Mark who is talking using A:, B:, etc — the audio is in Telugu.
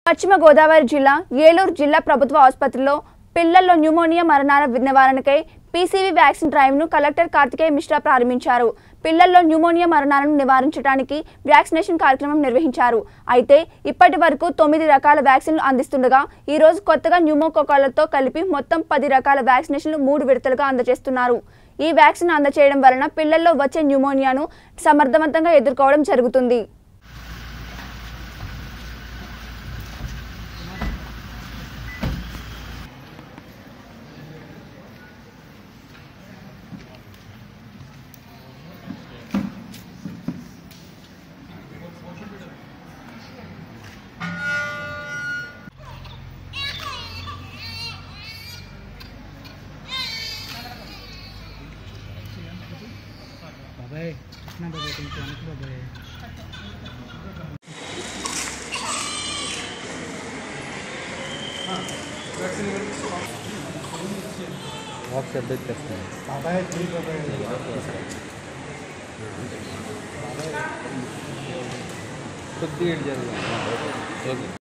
A: పశ్చిమ గోదావరి జిల్లా ఏలూరు జిల్లా ప్రభుత్వ ఆసుపత్రిలో పిల్లల్లో న్యూమోనియా మరణాల నివారణకై పీసీవీ వ్యాక్సిన్ డ్రైవ్ను కలెక్టర్ కార్తికేయ మిశ్రా ప్రారంభించారు. పిల్లల్లో న్యూమోనియా మరణాలను నివారించడానికి వ్యాక్సినేషన్ కార్యక్రమం నిర్వహించారు. అయితే ఇప్పటి వరకు 9 రకాల వ్యాక్సిన్లు అందిస్తుండగా ఈ రోజు కొత్తగా న్యూమోకోకాలతో కలిపి మొత్తం 10 రకాల వ్యాక్సినేషన్లు 3 విడతలుగా అందజేస్తున్నారు. ఈ వ్యాక్సిన్ అందజేయడం వలన పిల్లల్లో వచ్చే న్యూమోనియాను సమర్థవంతంగా ఎదుర్కోవడం జరుగుతుంది.
B: बाबाई कितना बाबाई तुमको अनेक बाबाई आप से अपडेट करते हैं बाबाई ठीक बाबाई खुद भी